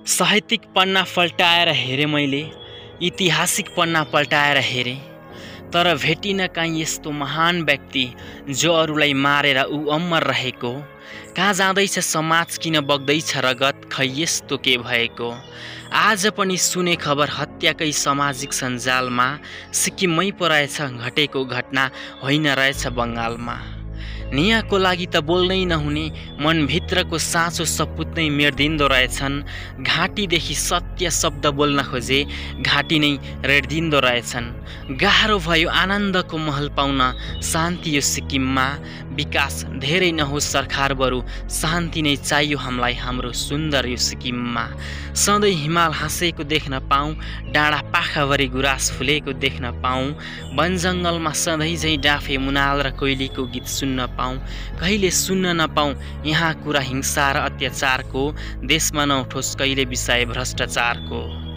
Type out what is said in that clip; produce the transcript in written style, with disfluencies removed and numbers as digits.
साहित्यिक पन्ना पल्टाएर हेरेँ मैले, ऐतिहासिक पन्ना पल्टाएर हेरेँ, तर भेटिन काहीँ यस्तो महान व्यक्ति जो अरूलाई मारेर ऊ अमर रहेको। कहाँ जाँदैछ समाज, किन बग्दैछ रगत, खै यस्तो के भएको। आज पनि सुने खबर हत्याकै सामाजिक सञ्जालमा, सिक्किममै पो रहेछ घटेको घटना, होइन रहेछ बङ्गालमा। नियाँको लागि त बोल्नै नहुने, मनभित्रको साँचो सपुत नै मेर्दिँदो रहेछन्। घाँटीदेखि सत्य शब्द बोल्न खोजे, घाँटी नै रेड्दिँदो रहेछन्। गाह्रो भयो आनन्दको महल पाउन, शान्ति यो सिक्किममा। विकास धेरै नहोस् सरकार, बरु शान्ति नै चाहियो हामीलाई हाम्रो सुन्दर यो सिक्किममा। सधैँ हिमाल हाँसेको देख्न पाऊँ, डाँडा पाखाभरि गुराँस फुलेको देख्न पाऊँ। वन जङ्गलमा सधैँ झैँ डाँफे मुनाल र कोइलीको गीत सुन्न पाऊँ। कहिले सुन्न नपाऊँ यहाँ कुरा हिंसा र अत्याचारको, देशमा नउठोस् कहिले विषय भ्रष्टाचारको।